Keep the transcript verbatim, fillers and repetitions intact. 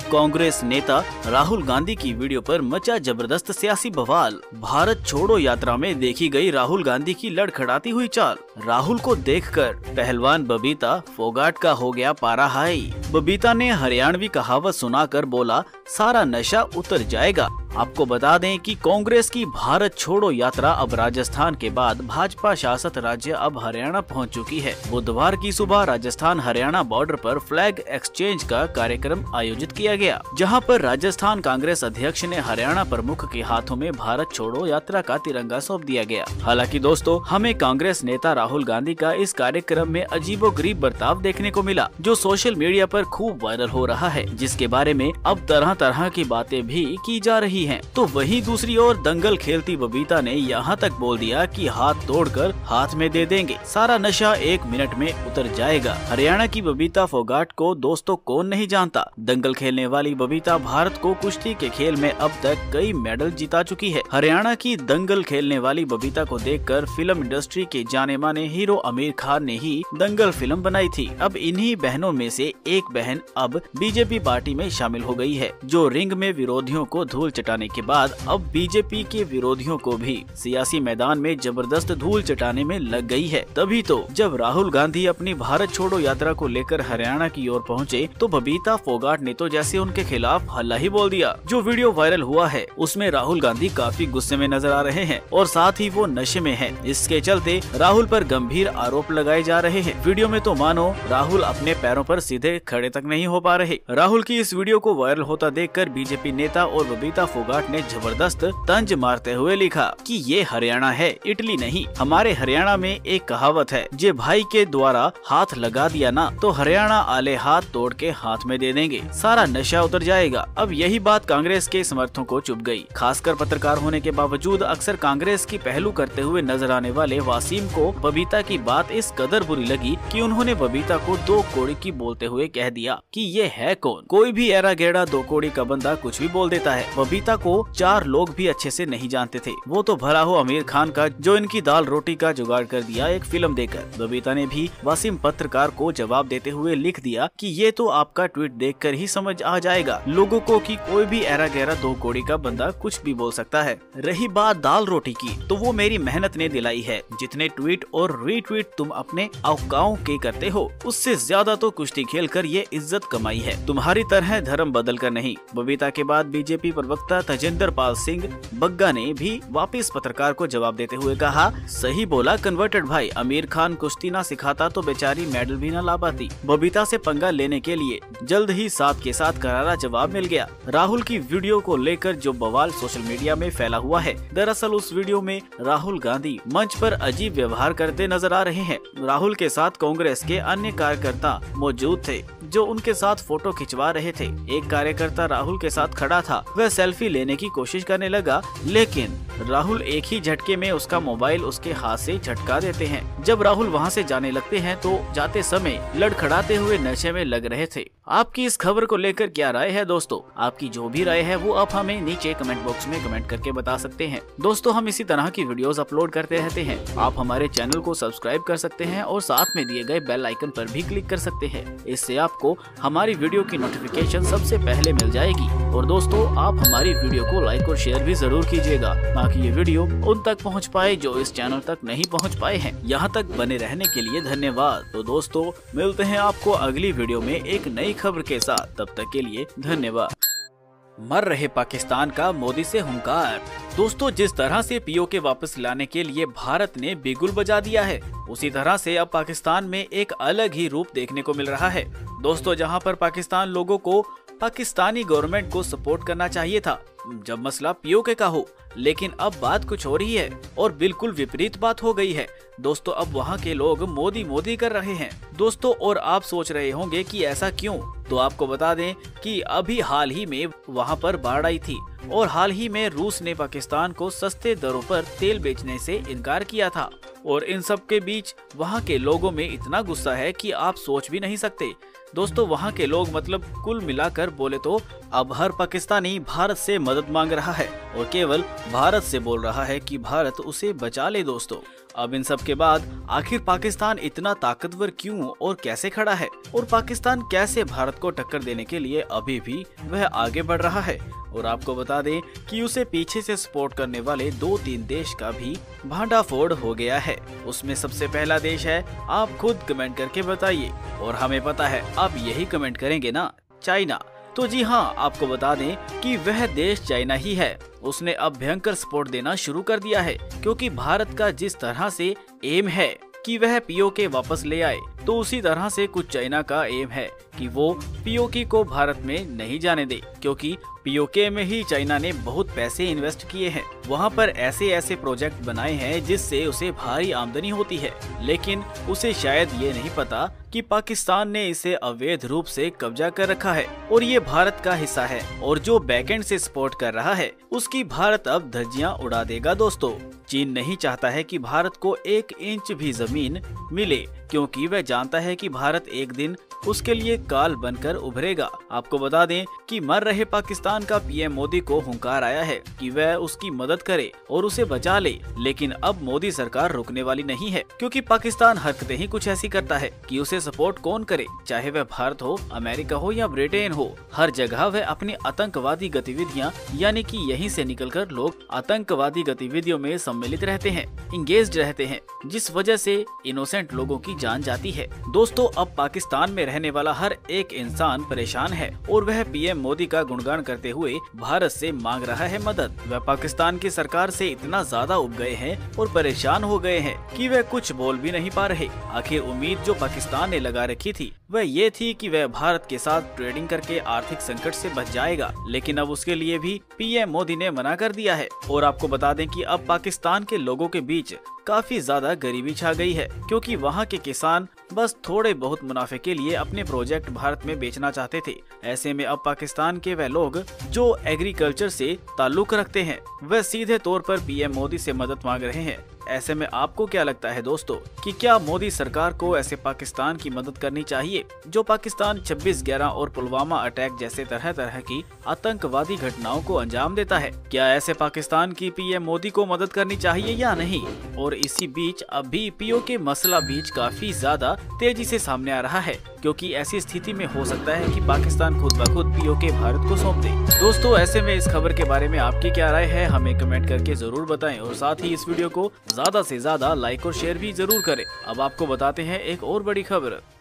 कांग्रेस नेता राहुल गांधी की वीडियो पर मचा जबरदस्त सियासी बवाल। भारत छोड़ो यात्रा में देखी गई राहुल गांधी की लड़खड़ाती हुई चाल। राहुल को देखकर पहलवान बबीता फोगाट का हो गया पारा हाई। बबीता ने हरियाणवी कहावत सुनाकर बोला, सारा नशा उतर जाएगा। आपको बता दें कि कांग्रेस की भारत छोड़ो यात्रा अब राजस्थान के बाद भाजपा शासित राज्य अब हरियाणा पहुंच चुकी है। बुधवार की सुबह राजस्थान हरियाणा बॉर्डर पर फ्लैग एक्सचेंज का कार्यक्रम आयोजित किया गया, जहां पर राजस्थान कांग्रेस अध्यक्ष ने हरियाणा प्रमुख के हाथों में भारत छोड़ो यात्रा का तिरंगा सौंप दिया गया। हालांकि दोस्तों, हमें कांग्रेस नेता राहुल गांधी का इस कार्यक्रम में अजीबोगरीब बर्ताव देखने को मिला, जो सोशल मीडिया पर खूब वायरल हो रहा है, जिसके बारे में अब तरह तरह की बातें भी की जा रही हैं। तो वहीं दूसरी ओर दंगल खेलती बबीता ने यहाँ तक बोल दिया कि हाथ तोड़कर हाथ में दे देंगे, सारा नशा एक मिनट में उतर जाएगा। हरियाणा की बबीता फोगाट को दोस्तों कौन नहीं जानता। दंगल खेलने वाली बबीता भारत को कुश्ती के खेल में अब तक कई मेडल जिता चुकी है। हरियाणा की दंगल खेलने वाली बबीता को देखकर फिल्म इंडस्ट्री के जाने माने हीरो आमिर खान ने ही दंगल फिल्म बनाई थी। अब इन्हीं बहनों में से एक बहन अब बीजेपी पार्टी में शामिल हो गई है, जो रिंग में विरोधियों को धूल चटाने के बाद अब बीजेपी के विरोधियों को भी सियासी मैदान में जबरदस्त धूल चटाने में लग गई है। तभी तो जब राहुल गांधी अपनी भारत छोड़ो यात्रा को लेकर हरियाणा की ओर पहुंचे, तो बबीता फोगाट ने तो जैसे उनके खिलाफ हल्ला ही बोल दिया। जो वीडियो वायरल हुआ है उसमें राहुल गांधी काफी गुस्से में नजर आ रहे हैं और साथ ही वो नशे में है। इसके चलते राहुल पर गंभीर आरोप लगाए जा रहे हैं। वीडियो में तो मानो राहुल अपने पैरों पर सीधे खड़े तक नहीं हो पा रहे। राहुल की इस वीडियो को वायरल होता देखकर बीजेपी नेता और बबीता फोगाट ने जबरदस्त तंज मारते हुए लिखा कि ये हरियाणा है, इटली नहीं। हमारे हरियाणा में एक कहावत है, जे भाई के द्वारा हाथ लगा दिया ना, तो हरियाणा आले हाथ तोड़ के हाथ में दे देंगे, सारा नशा उतर जाएगा। अब यही बात कांग्रेस के समर्थकों को चुभ गई। खासकर पत्रकार होने के बावजूद अक्सर कांग्रेस की पहलू करते हुए नजर आने वाले वासीम को बबीता की बात इस कदर बुरी लगी कि उन्होंने बबीता को दो कोड़ी की बोलते हुए कह दिया कि ये है कौन। कोई भी एरा गेड़ा दो कोड़ी का बंदा कुछ भी बोल देता है। बबीता को चार लोग भी अच्छे से नहीं जानते थे, वो तो भला हो आमिर खान का, जो इनकी दाल रोटी का जुगाड़ कर दिया एक फिल्म देकर। बबीता ने भी वासिम पत्रकार को जवाब देते हुए लिख दिया कि ये तो आपका ट्वीट देखकर ही समझ आ जाएगा लोगों को कि कोई भी एरा गहरा दो कोड़ी का बंदा कुछ भी बोल सकता है। रही बात दाल रोटी की, तो वो मेरी मेहनत ने दिलाई है। जितने ट्वीट और रीट्वीट तुम अपने अवकाओं के करते हो, उससे ज्यादा तो कुश्ती खेल कर ये इज्जत कमाई है, तुम्हारी तरह धर्म बदल कर नहीं। बबीता के बाद बीजेपी प्रवक्ता तजेंद्र पाल सिंह बग्गा ने भी वापिस पत्रकार को जवाब देते हुए कहा, सही बोला कन्वर्टेड भाई, आमिर खान कुश्ती ना सिखाता तो बेचारी मेडल भी न ला पाती। बबीता से पंगा लेने के लिए जल्द ही साथ के साथ करारा जवाब मिल गया। राहुल की वीडियो को लेकर जो बवाल सोशल मीडिया में फैला हुआ है, दरअसल उस वीडियो में राहुल गांधी मंच पर अजीब व्यवहार करते नजर आ रहे हैं। राहुल के साथ कांग्रेस के अन्य कार्यकर्ता मौजूद थे, जो उनके साथ फोटो खिंचवा रहे थे। एक कार्यकर्ता राहुल के साथ खड़ा था, वह सेल्फी लेने की कोशिश करने लगा, लेकिन राहुल एक ही झटके में उसका मोबाइल उसके हाथ से झटका देते हैं। जब राहुल वहां से जाने लगते हैं तो जाते समय लड़खड़ाते हुए नशे में लग रहे थे। आपकी इस खबर को लेकर क्या राय है दोस्तों? आपकी जो भी राय है वो आप हमें नीचे कमेंट बॉक्स में कमेंट करके बता सकते हैं। दोस्तों, हम इसी तरह की वीडियोस अपलोड करते रहते हैं। आप हमारे चैनल को सब्सक्राइब कर सकते हैं और साथ में दिए गए बेल आइकन पर भी क्लिक कर सकते हैं। इससे आपको हमारी वीडियो की नोटिफिकेशन सबसे पहले मिल जाएगी। और दोस्तों, आप हमारी वीडियो को लाइक और शेयर भी जरूर कीजिएगा, ताकि ये वीडियो उन तक पहुंच पाए जो इस चैनल तक नहीं पहुंच पाए हैं। यहाँ तक बने रहने के लिए धन्यवाद। तो दोस्तों, मिलते हैं आपको अगली वीडियो में एक नई खबर के साथ। तब तक के लिए धन्यवाद। मर रहे पाकिस्तान का मोदी से हुंकार। दोस्तों, जिस तरह से पीओके वापस लाने के लिए भारत ने बिगुल बजा दिया है, उसी तरह से अब पाकिस्तान में एक अलग ही रूप देखने को मिल रहा है। दोस्तों, जहां पर पाकिस्तान लोगों को पाकिस्तानी गवर्नमेंट को सपोर्ट करना चाहिए था जब मसला पीओके का हो, लेकिन अब बात कुछ हो रही है और बिल्कुल विपरीत बात हो गई है। दोस्तों, अब वहाँ के लोग मोदी मोदी कर रहे हैं। दोस्तों, और आप सोच रहे होंगे कि ऐसा क्यों? तो आपको बता दें कि अभी हाल ही में वहाँ पर बाढ़ आई थी और हाल ही में रूस ने पाकिस्तान को सस्ते दरों पर तेल बेचने से इनकार किया था। और इन सब के बीच वहाँ के लोगों में इतना गुस्सा है कि आप सोच भी नहीं सकते। दोस्तों, वहाँ के लोग मतलब कुल मिलाकर बोले तो अब हर पाकिस्तानी भारत से मदद मांग रहा है और केवल भारत से बोल रहा है कि भारत उसे बचा ले। दोस्तों, अब इन सब के बाद आखिर पाकिस्तान इतना ताकतवर क्यों और कैसे खड़ा है, और पाकिस्तान कैसे भारत को टक्कर देने के लिए अभी भी वह आगे बढ़ रहा है। और आपको बता दें कि उसे पीछे से सपोर्ट करने वाले दो तीन देश का भी भांडाफोड़ हो गया है। उसमें सबसे पहला देश है, आप खुद कमेंट करके बताइए, और हमें पता है आप यही कमेंट करेंगे ना, चाइना। तो जी हाँ, आपको बता दें कि वह देश चाइना ही है। उसने अब भयंकर सपोर्ट देना शुरू कर दिया है, क्योंकि भारत का जिस तरह से एम है कि वह पीओके वापस ले आए, तो उसी तरह से कुछ चाइना का एम है कि वो पीओके को भारत में नहीं जाने दे, क्योंकि पीओके में ही चाइना ने बहुत पैसे इन्वेस्ट किए हैं। वहाँ पर ऐसे ऐसे प्रोजेक्ट बनाए हैं जिससे उसे भारी आमदनी होती है, लेकिन उसे शायद ये नहीं पता कि पाकिस्तान ने इसे अवैध रूप से कब्जा कर रखा है और ये भारत का हिस्सा है, और जो बैकएंड से सपोर्ट कर रहा है उसकी भारत अब धज्जियां उड़ा देगा। दोस्तों, चीन नहीं चाहता है कि भारत को एक इंच भी जमीन मिले, क्योंकि वह जानता है कि भारत एक दिन उसके लिए काल बनकर उभरेगा। आपको बता दें कि मर रहे पाकिस्तान का पीएम मोदी को हुंकार आया है कि वह उसकी मदद करे और उसे बचा ले, लेकिन अब मोदी सरकार रुकने वाली नहीं है, क्योंकि पाकिस्तान हरकतें ही कुछ ऐसी करता है कि उसे सपोर्ट कौन करे, चाहे वह भारत हो, अमेरिका हो या ब्रिटेन हो। हर जगह वह अपनी आतंकवादी गतिविधियाँ यानी कि यहीं से निकलकर लोग आतंकवादी गतिविधियों में सम्मिलित रहते हैं, इंगेज्ड रहते हैं, जिस वजह से इनोसेंट लोगों की जान जाती है। दोस्तों, अब पाकिस्तान में रहने वाला हर एक इंसान परेशान है और वह पीएम मोदी का गुणगान करते हुए भारत से मांग रहा है मदद। वह पाकिस्तान की सरकार से इतना ज्यादा उब गए हैं और परेशान हो गए हैं कि वह कुछ बोल भी नहीं पा रहे। आखिर उम्मीद जो पाकिस्तान ने लगा रखी थी वह ये थी कि वह भारत के साथ ट्रेडिंग करके आर्थिक संकट से बच जाएगा, लेकिन अब उसके लिए भी पीएम मोदी ने मना कर दिया है। और आपको बता दें कि अब पाकिस्तान के लोगों के बीच काफी ज्यादा गरीबी छा गई है, क्योंकि वहाँ के किसान बस थोड़े बहुत मुनाफे के लिए अपने प्रोजेक्ट भारत में बेचना चाहते थे। ऐसे में अब पाकिस्तान के वह लोग जो एग्रीकल्चर से ताल्लुक रखते हैं वह सीधे तौर पर पीएम मोदी से मदद मांग रहे हैं। ऐसे में आपको क्या लगता है दोस्तों कि क्या मोदी सरकार को ऐसे पाकिस्तान की मदद करनी चाहिए जो पाकिस्तान छब्बीस ग्यारह और पुलवामा अटैक जैसे तरह तरह की आतंकवादी घटनाओं को अंजाम देता है? क्या ऐसे पाकिस्तान की पीएम मोदी को मदद करनी चाहिए या नहीं? और इसी बीच अभी पीओके मसला बीच काफी ज्यादा तेजी से सामने आ रहा है, क्योंकि ऐसी स्थिति में हो सकता है कि पाकिस्तान खुद ब खुद पीओके भारत को सौंप दे। दोस्तों, ऐसे में इस खबर के बारे में आपकी क्या राय है, हमें कमेंट करके जरूर बताएं, और साथ ही इस वीडियो को ज्यादा से ज्यादा लाइक और शेयर भी जरूर करें। अब आपको बताते हैं एक और बड़ी खबर।